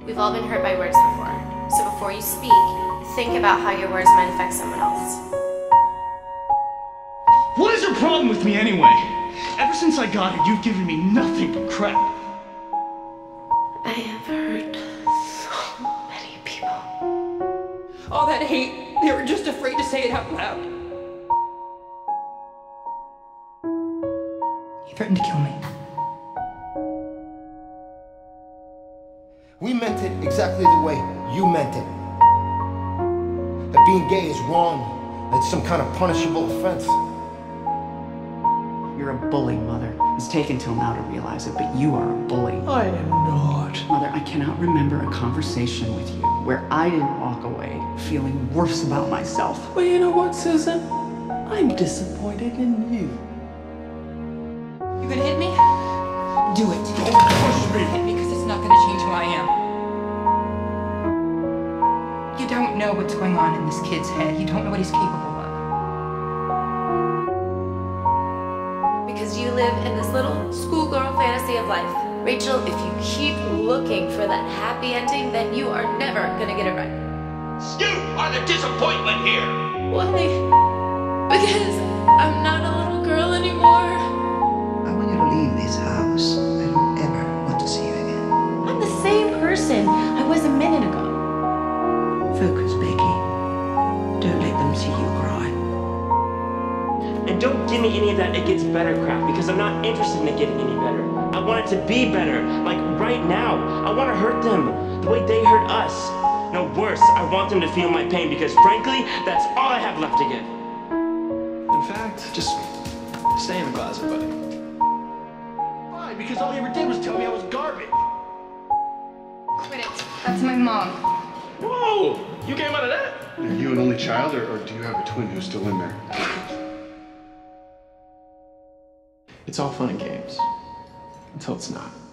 We've all been hurt by words before. So before you speak, think about how your words might affect someone else. What is your problem with me anyway? Ever since I got here, you've given me nothing but crap. I have hurt so many people. All that hate, they were just afraid to say it out loud. He threatened to kill me. We meant it exactly the way you meant it. That being gay is wrong, that it's some kind of punishable offense. You're a bully, Mother. It's taken till now to realize it, but you are a bully. I am not. Mother, I cannot remember a conversation with you where I didn't walk away feeling worse about myself. Well, you know what, Susan? I'm disappointed in you. You gonna hit me? Do it. Don't push me. Hit me because it's not gonna change who I am. You don't know what's going on in this kid's head. You don't know what he's capable of. Because you live in this little schoolgirl fantasy of life. Rachel, if you keep looking for that happy ending, then you are never gonna get it right. You are the disappointment here! Why? Because I'm not a little girl anymore. I want you to leave this house. I don't ever want to see you again. I'm the same person I was a minute ago. Focus, Becky. Don't let them see you cry. And don't give me any of that it gets better crap, because I'm not interested in it getting any better. I want it to be better, like right now. I want to hurt them the way they hurt us. No, worse, I want them to feel my pain, because frankly, that's all I have left to give. In fact, just stay in the closet, buddy. Why? Because all you ever did was tell me I was garbage. Quit it. That's my mom. Whoa! You came out of that? Are you an only child, or do you have a twin who's still in there? It's all fun and games. Until it's not.